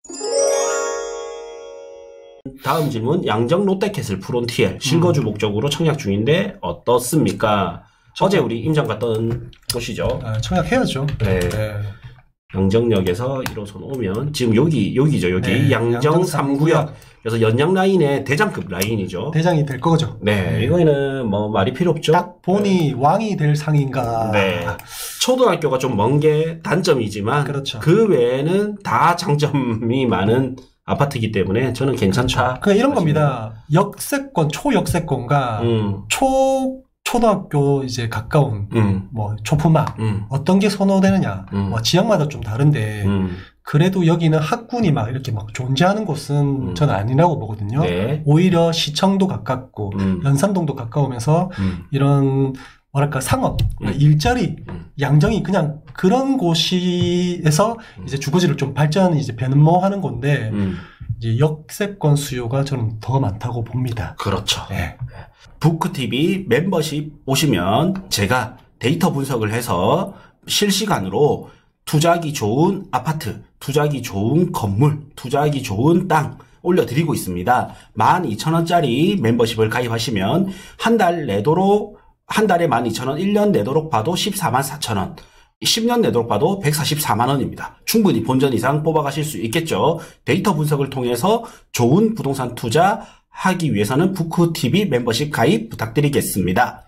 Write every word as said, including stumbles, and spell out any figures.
다음 질문. 양정 롯데캐슬 프론티엘 실거주 음. 목적으로 청약 중인데 어떻습니까? 청약. 어제 우리 임장 갔던 곳이죠. 아, 청약해야죠. 네. 네. 양정역에서 일 호선 오면 지금 여기 여기죠. 여기 네, 양정 삼 구역. 그래서 연양 라인의 대장급 라인이죠. 대장이 될 거죠. 네, 네. 이거는 뭐 말이 필요 없죠. 딱 보니 네. 왕이 될 상인가. 네. 초등학교가 좀 먼 게 단점이지만 그렇죠. 그 외에는 다 장점이 많은 아파트이기 때문에 저는 괜찮다. 그러니까 이런 겁니다. 역세권, 초역세권과 음. 초 초등학교 이제 가까운 음. 뭐 초품학 음. 어떤 게 선호되느냐. 음. 뭐 지역마다 좀 다른데 음. 그래도 여기는 학군이 막 이렇게 막 존재하는 곳은 음. 저는 아니라고 보거든요. 네. 오히려 시청도 가깝고 음. 연산동도 가까우면서 음. 이런 뭐랄까 상업, 음. 일자리, 음. 양정이 그냥 그런 곳에서 음. 이제 주거지를 좀 발전 이제 변모하는 건데 음. 이제 역세권 수요가 저는 더 많다고 봅니다. 그렇죠. 네. 부크티비 멤버십 오시면 제가 데이터 분석을 해서 실시간으로 투자하기 좋은 아파트, 투자하기 좋은 건물, 투자하기 좋은 땅 올려드리고 있습니다. 만 이천 원짜리 멤버십을 가입하시면 한 달 내도록 한 달에 만 이천 원, 일 년 내도록 봐도 십사만 사천 원, 십 년 내도록 봐도 백사십사만 원입니다. 충분히 본전 이상 뽑아가실 수 있겠죠. 데이터 분석을 통해서 좋은 부동산 투자 하기 위해서는 부크티비 멤버십 가입 부탁드리겠습니다.